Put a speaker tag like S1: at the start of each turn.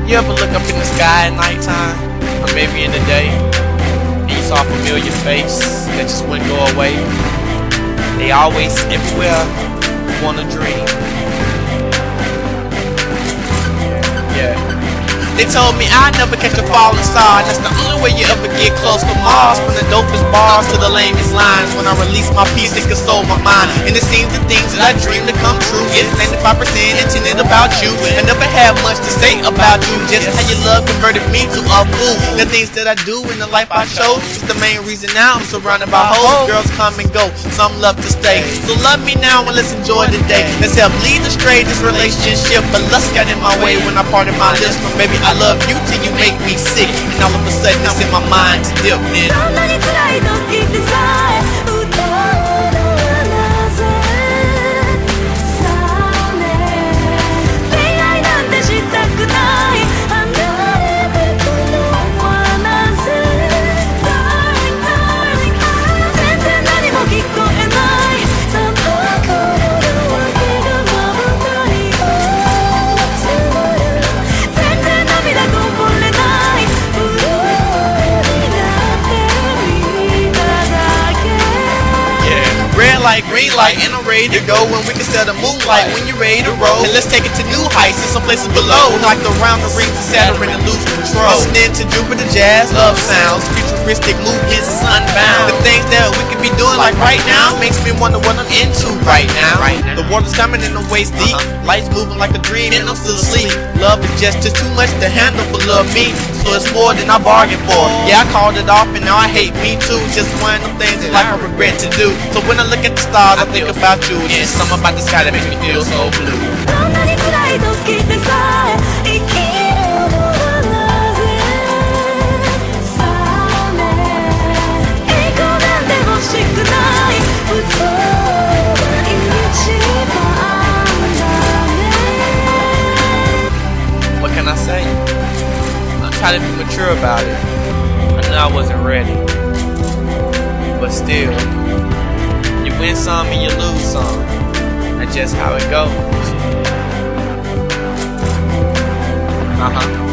S1: You ever look up in the sky at nighttime, or maybe in the day, and you saw a familiar face that just wouldn't go away? They always everywhere wanna dream. Yeah. They told me I'd never catch a falling star. That's the only way you ever get close to Mars. From the dopest bars to the lamest lines. When I release my piece, it console my mind. And it seems the things that I dream to come true. It's 95% intended about you. I never had much to say about you. Just how your love converted me to a fool. The things that I do in the life I chose is the main reason now I'm surrounded by hoes. Girls come and go, some love to stay. So love me now and let's enjoy the day. Let's help lead astray this relationship. But lust got in my way when I parted my lips. Baby, I love you till you make me sick. And all of a sudden it's in my mind to dip in. Like green light and I'm ready to go. When we can set the moonlight when you're ready to roll. And let's take it to new heights and some places below. Like around the rings of Saturn and lose control. Listening to Jupiter jazz, love sounds, futuristic movements, sunbound. The things that we could be doing like right now makes me wonder what I'm into right now. The water's coming in the waist deep. Lights moving like a dream and I'm still asleep. Love is just too much to handle for love me. So it's more than I bargained for. Yeah, I called it off and now I hate me too. Just one of them things that I regret to do. So when I look at the stars, I think about you. Yeah, something about the sky that makes me feel so blue. What can I say? I'm trying to be mature about it. I know I wasn't ready, but still, you win some and you lose some. That's just how it goes.